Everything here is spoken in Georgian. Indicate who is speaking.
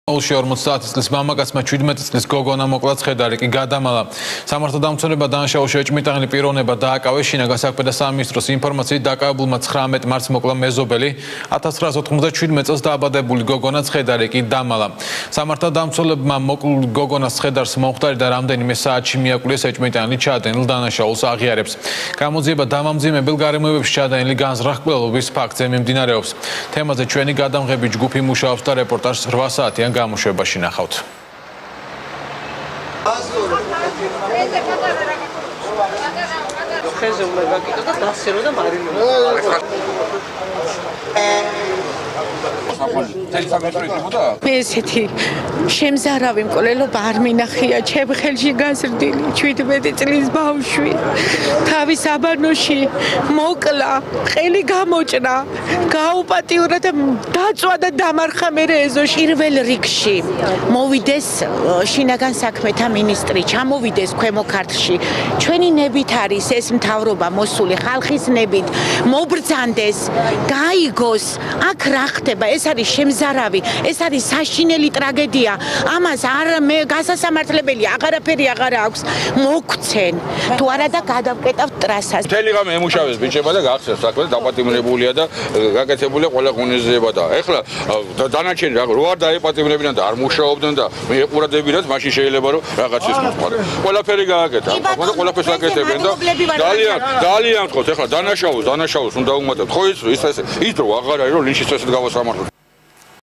Speaker 1: Olში 50 წლის მამაკაცმა 17 წლის გოგონა მოკლა ცხედარი კი გადამალა. სამართალდამცველობა დანაშაულში ეჭვმიტანილი პიროვნება დააკავეს. შინაგან საქმეთა სამინისტროს ინფორმაციით დაკავებულმა 19 მარტს მოკლა მეზობელი 1997 წელს დააბადებული გოგონა ცხედარი კი დამალა. სამართალდამცველებმა მოკლულ გოგონას ცხედარს მომხდარი და რამდენიმე საათში მიაკვლეს ეჭვმიტანილი ჩადენილ დანაშაულს აღიარებს. გამოძიება დამამძიმებელ გარემოებებში ჩადენილი განზრახკვლელობის ფაქტზე მიმდინარეობს. თემაზე ჩვენი გადამღები ჯგუფი მუშაობს და რეპორტაჟს 8 საათიან გამოშვებაში ნახავთ.
Speaker 2: მე ესეთი შემზარავი მკვლელობა არ მინახია ჩემ ხელში გაზრდილი 17 წლის ბავშვი თავის აბანოში მოკლა ყელი გამოჭრა გაუპატიურა და დაწვა და დამარხა მე ეზოში პირველ რიგში მოვიდეს შინაგან საქმეთა მინისტრი ჩამოვიდეს ქვემო ქართლში ჩვენი ნებით არის ეს მთავრობა მოსული ხალხის ნებით მობრძანდეს გაიგოს აქ რა ხდება ეს არის შემზარავი ეს არის საშინელი ტრაგედია ამას არ მე გასასამართლებელი აღარაფერი აღარ აქვს მოგცენ თუ არა და გადავკეტავთ ტრასას
Speaker 3: მთელი ღამე ემუშავეს ბიჭება და გახსოვს საქმე დაპატიმრებულია და გაკეთებულია ყველა ღონისძიება და ეხლა დანარჩენი რა რო არ დაეპატიმრებინან და არ მუშაობდნენ და მე ეყურადებინათ მაშინ შეიძლება რომ რაღაც ის მოხდა ყველაფერი გააკეთა მაგრამ ყველაფერს აკეთებენ და ძალიან ვთქვათ ეხლა დანაშაულს უნდა უმატებთ ხო ის დრო აღარ არის რომ ლინჩის წესით გავასამართლოთ